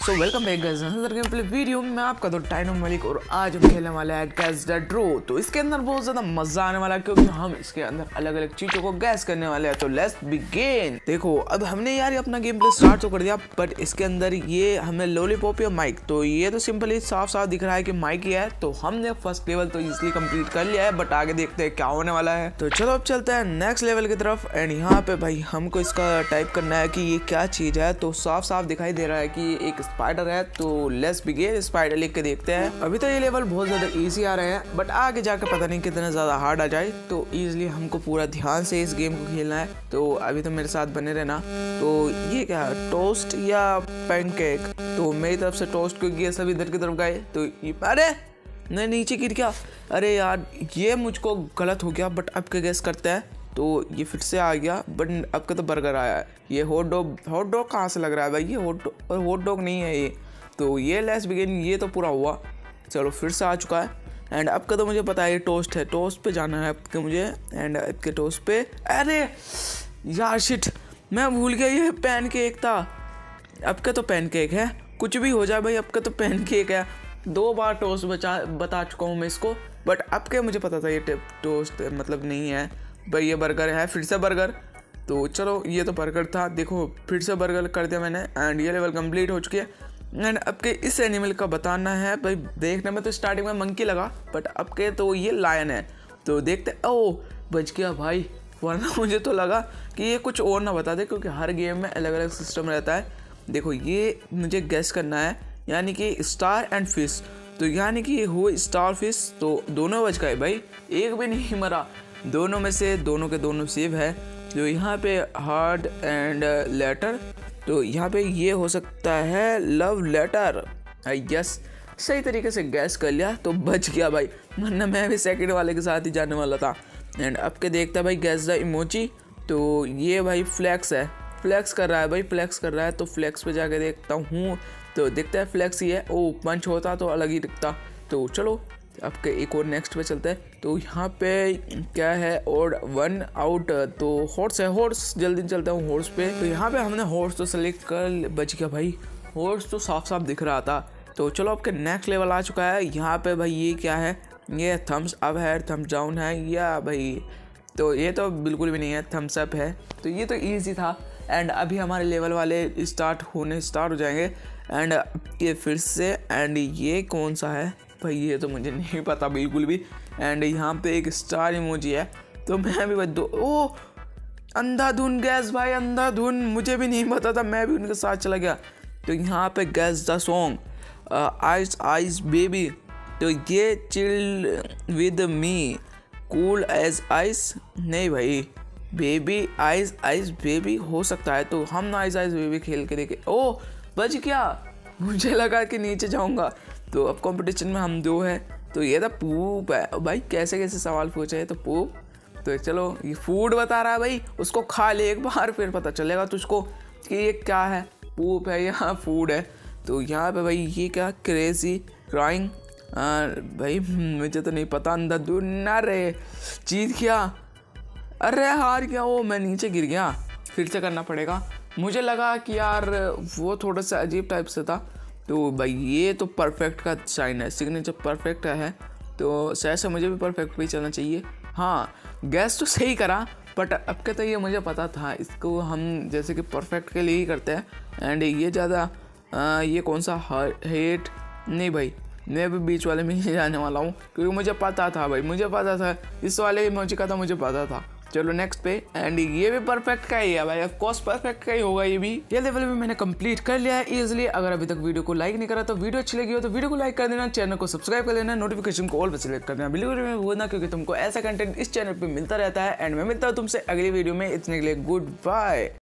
सो welcome back guys another game play video में आपका तो टाइनो मलिक और आज हम खेलने वाले हैं गैस द ड्रो। तो इसके अंदर बहुत ज़्यादा मजा आने वाला है क्योंकि हम इसके अंदर अलग अलग चीज़ों को गैस करने वाले हैं। तो लेट्स बिगिन। देखो अब हमने यार अपना गेम प्ले स्टार्ट तो कर दिया, बट इसके अंदर ये हमें लॉलीपॉप या माइक, तो ये तो सिंपली साफ साफ दिख रहा है कि माइक ही है। तो हमने फर्स्ट लेवल तो इजिली कंप्लीट कर लिया है, बट आगे देखते हैं क्या होने वाला है। तो चलो अब चलते हैं नेक्स्ट लेवल की तरफ। एंड यहाँ पे भाई हमको इसका टाइप करना है कि ये क्या चीज़ है। तो साफ साफ दिखाई दे रहा है कि एक स्पाइडर है। तो लेट्स बिगिन, स्पाइडर लिख के देखते हैं। अभी तो ये लेवल बहुत ज्यादा इजी आ रहे हैं, बट आगे जाकर पता नहीं कितना ज्यादा हार्ड आ जाए। तो इजिली हमको पूरा ध्यान से इस गेम को खेलना है। तो अभी तो मेरे साथ बने रहना। तो ये क्या है, टोस्ट या पैनकेक? तो मेरी तरफ से टोस्ट, क्योंकि ये सब इधर की तरफ गए। तो अरे नहीं, नीचे गिर गया। अरे यार ये मुझको गलत हो गया, बट अब क्या गैस करते हैं। तो ये फिर से आ गया, बट अब का तो बर्गर आया है। ये हॉट डॉग कहाँ से लग रहा है भाई? ये हॉट डॉग नहीं है ये। तो ये लेट्स बिगिन, ये तो पूरा हुआ। चलो फिर से आ चुका है। एंड अब का तो मुझे पता है ये टोस्ट है, टोस्ट पे जाना है आपके मुझे। एंड आपके टोस्ट पे, अरे यार शिट, मैं भूल गया ये पैनकेक था। अब का तो पैनकेक है, कुछ भी हो जाए भाई, अब का तो पैनकेक है। 2 बार टोस्ट बता चुका हूँ मैं इसको, बट अब के मुझे पता था ये टोस्ट मतलब नहीं है भाई, ये बर्गर है। फिर से बर्गर। तो चलो ये तो बर्गर था, देखो फिर से बर्गर कर दिया मैंने। एंड ये लेवल कंप्लीट हो चुकी है। एंड अब के इस एनिमल का बताना है भाई। देखने में तो स्टार्टिंग में मंकी लगा, बट अब के तो ये लायन है। तो देखते, ओ बच गया भाई, वरना मुझे तो लगा कि ये कुछ और ना बता दे, क्योंकि हर गेम में अलग अलग सिस्टम रहता है। देखो ये मुझे गैस करना है, यानी कि स्टार एंड फिश। तो यानी कि ये हुए स्टार फिश। तो दोनों बच गए भाई, एक भी नहीं मरा। दोनों में से दोनों के दोनों सेव है। जो यहाँ पे हार्ड एंड लेटर, तो यहाँ पे ये हो सकता है लव लेटर। यस, सही तरीके से गैस कर लिया तो बच गया भाई, वरना मैं भी सेकंड वाले के साथ ही जाने वाला था। एंड अब के देखता है भाई गैस द इमोजी। तो ये भाई फ्लैक्स है, फ्लैक्स कर रहा है भाई, फ्लैक्स कर रहा है। तो फ्लैक्स पे जाके देखता हूँ, तो दिखता है फ्लैक्स ही है। ओ पंच होता तो अलग ही दिखता। तो चलो अब के एक और नेक्स्ट पे चलते हैं। तो यहाँ पे क्या है, और 1 आउट। तो हॉर्स है, हॉर्स जल्दी चलता हूँ हॉर्स पे। तो यहाँ पे हमने हॉर्स तो सेलेक्ट कर, बच गया भाई, हॉर्स तो साफ साफ दिख रहा था। तो चलो अब के नेक्स्ट लेवल आ चुका है। यहाँ पे भाई ये क्या है, ये थम्स अप है, थम्स डाउन है या भाई? तो ये तो बिल्कुल भी नहीं है, थम्स अप है। तो ये तो ईजी था। एंड अभी हमारे लेवल वाले स्टार्ट हो जाएंगे। एंड ये फिर से, एंड ये कौन सा है भाई? ये तो मुझे नहीं पता बिल्कुल भी। एंड यहाँ पे एक स्टार इमोजी है। तो मैं भी बच ओ अंधाधुन गैस भाई, अंधाधुन, मुझे भी नहीं पता था, मैं भी उनके साथ चला गया। तो यहाँ पे guess the song ice ice baby. तो ये chill with me cool as ice, नहीं भाई, बेबी आइस आइस बेबी हो सकता है। तो हम आइस आइस बेबी खेल के देखे। ओ बच गया, मुझे लगा कि नीचे जाऊंगा। तो अब कंपटीशन में हम 2 हैं। तो ये तो पूप है भाई, कैसे कैसे सवाल पूछे है। तो पूप, तो चलो ये फूड बता रहा है भाई, उसको खा ले एक बार, फिर पता चलेगा तुझको कि ये क्या है, पूप है या फूड है। तो यहाँ पे भाई ये क्या, क्रेजी क्राइंग, भाई मुझे तो नहीं पता। अंधाधुन, अरे जीत गया, अरे हार गया। वो मैं नीचे गिर गया, फिर से करना पड़ेगा। मुझे लगा कि यार वो थोड़ा सा अजीब टाइप से था। तो भाई ये तो परफेक्ट का साइन है, सिग्नेचर परफेक्ट है। तो शायद से मुझे भी परफेक्ट पे ही चलना चाहिए। हाँ गैस तो सही करा, बट अब के तो ये मुझे पता था, इसको हम जैसे कि परफेक्ट के लिए ही करते हैं। एंड ये ज़्यादा ये कौन सा हेट, नहीं भाई, मैं भी बीच वाले में ही जाने वाला हूँ, क्योंकि मुझे पता था भाई, मुझे पता था इस वाले इमोजी का, तो मुझे पता था। चलो नेक्स्ट पे। एंड ये भी परफेक्ट का ही है भाई, ऑफ कोर्स परफेक्ट का ही होगा ये भी। ये लेवल भी मैंने कंप्लीट कर लिया है इजीली। अगर अभी तक वीडियो को लाइक नहीं करा तो वीडियो अच्छी लगी हो तो वीडियो को लाइक कर देना, चैनल को सब्सक्राइब कर देना, नोटिफिकेशन को ऑल पे सिलेक्ट कर देना बिल्कुल भी भूलना, क्योंकि तुमको ऐसा कंटेंट इस चैनल पे मिलता रहता है। एंड मैं मिलता हूँ तुमसे अगली वीडियो में, इतने के लिए गुड बाय।